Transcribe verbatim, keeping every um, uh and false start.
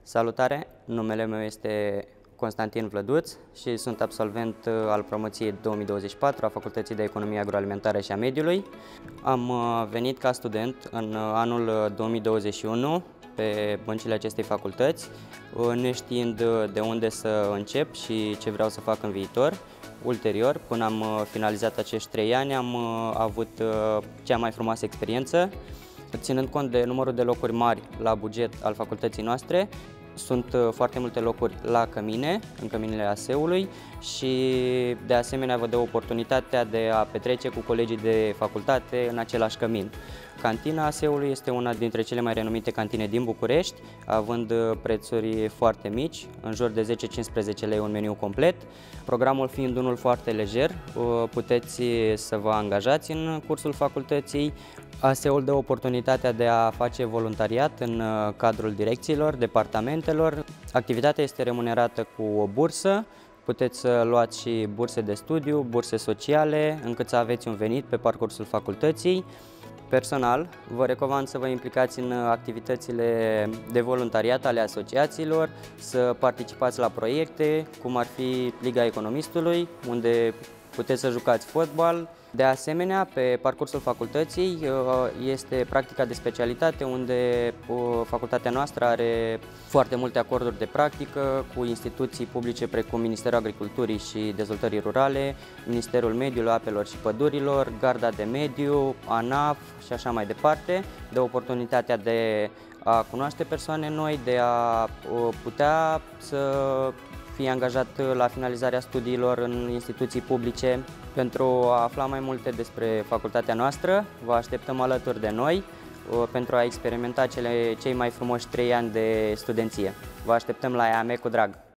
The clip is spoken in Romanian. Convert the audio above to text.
Salutare! Numele meu este Constantin Vlăduț și sunt absolvent al promoției două mii douăzeci și patru a Facultății de Economie Agroalimentară și a Mediului. Am venit ca student în anul două mii douăzeci și unu pe băncile acestei facultăți, neștiind de unde să încep și ce vreau să fac în viitor. Ulterior, până am finalizat acești trei ani, am avut cea mai frumoasă experiență. Ținând cont de numărul de locuri mari la buget al facultății noastre, sunt foarte multe locuri la cămine, în căminele A S E-ului și de asemenea vă dă oportunitatea de a petrece cu colegii de facultate în același cămin. Cantina A S E-ului este una dintre cele mai renumite cantine din București, având prețuri foarte mici, în jur de zece cincisprezece lei un meniu complet. Programul fiind unul foarte lejer, puteți să vă angajați în cursul facultății. A S E-ul dă oportunitatea de a face voluntariat în cadrul direcțiilor, departamentelor. Activitatea este remunerată cu o bursă. Puteți să luați și burse de studiu, burse sociale, încât să aveți un venit pe parcursul facultății. Personal, vă recomand să vă implicați în activitățile de voluntariat ale asociațiilor, să participați la proiecte, cum ar fi Liga Economistului, unde puteți să jucați fotbal. De asemenea, pe parcursul facultății este practica de specialitate, unde facultatea noastră are foarte multe acorduri de practică cu instituții publice precum Ministerul Agriculturii și Dezvoltării Rurale, Ministerul Mediului, Apelor și Pădurilor, Garda de Mediu, ANAF și așa mai departe. Dă oportunitatea de a cunoaște persoane noi, de a putea să fie angajat la finalizarea studiilor în instituții publice. Pentru a afla mai multe despre facultatea noastră, vă așteptăm alături de noi pentru a experimenta cele, cei mai frumoși trei ani de studenție. Vă așteptăm la E A M E cu drag!